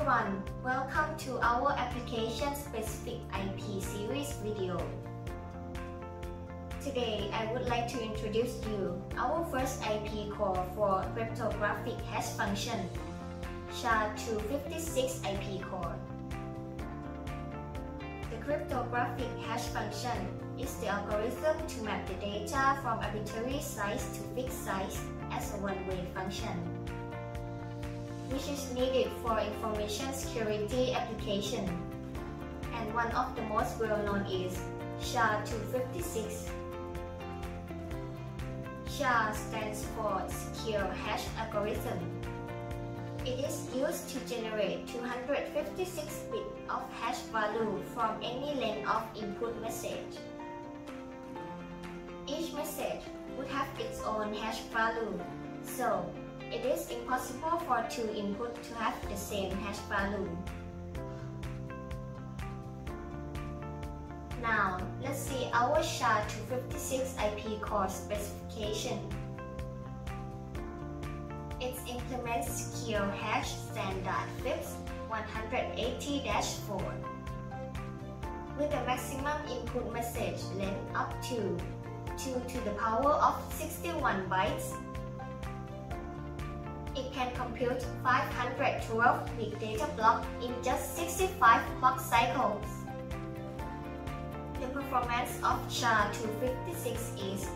everyone, welcome to our application specific IP series video. Today, I would like to introduce you our first IP core for cryptographic hash function, SHA256 IP core. The cryptographic hash function is the algorithm to map the data from arbitrary size to fixed size as a one-way function, which is needed for information security application. And one of the most well-known is SHA256. SHA stands for Secure Hash Algorithm. It is used to generate 256 bits of hash value from any length of input message. Each message would have its own hash value, so it is impossible for two inputs to have the same hash value. Now, let's see our SHA256 IP core specification. It implements secure hash standard FIPS 180-4 with a maximum input message length up to 2 to the power of 61 bytes. It can compute 512-bit data block in just 65 clock cycles. The performance of SHA256 is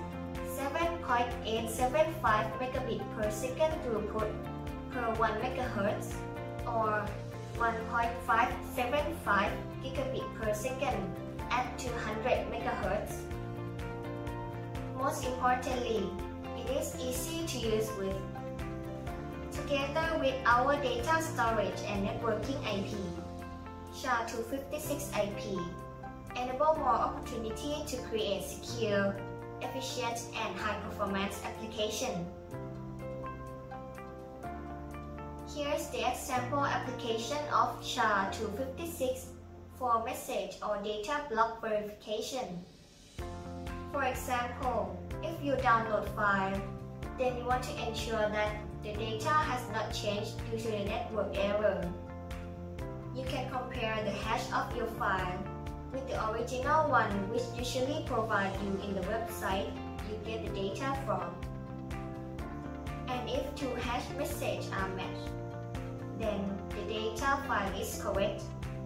7.875 megabit per second throughput per 1 MHz or 1.575 gigabit per second at 200 MHz. Most importantly, it is easy to use with. Together with our data storage and networking IP, SHA256 IP enable more opportunity to create secure, efficient, and high-performance application. Here's the example application of SHA256 for message or data block verification. For example, if you download file, then you want to ensure that the data has not changed due to the network error. You can compare the hash of your file with the original one, which usually provide you in the website you get the data from. And if two hash messages are matched, then the data file is correct.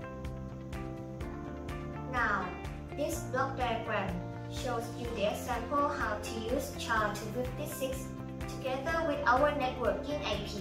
Now, this block diagram shows you the example how to use SHA256 together with our networking IP.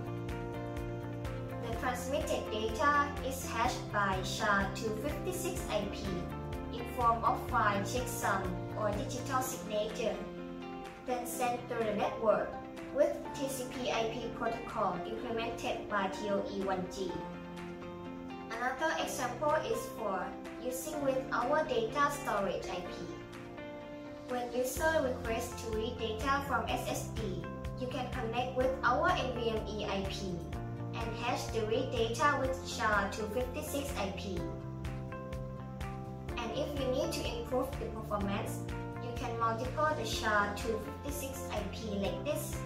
The transmitted data is hashed by SHA256 IP in form of file checksum or digital signature, then sent through the network with TCP/IP protocol implemented by TOE1G. Another example is for using with our data storage IP. When user requests to read data from SSD, you can connect with our NVMe IP and hash the read data with SHA256 IP. And if you need to improve the performance, you can multiply the SHA256 IP like this.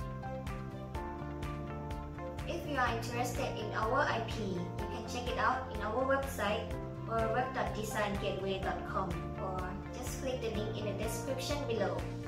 If you are interested in our IP, you can check it out in our website or web.designgateway.com, or just click the link in the description below.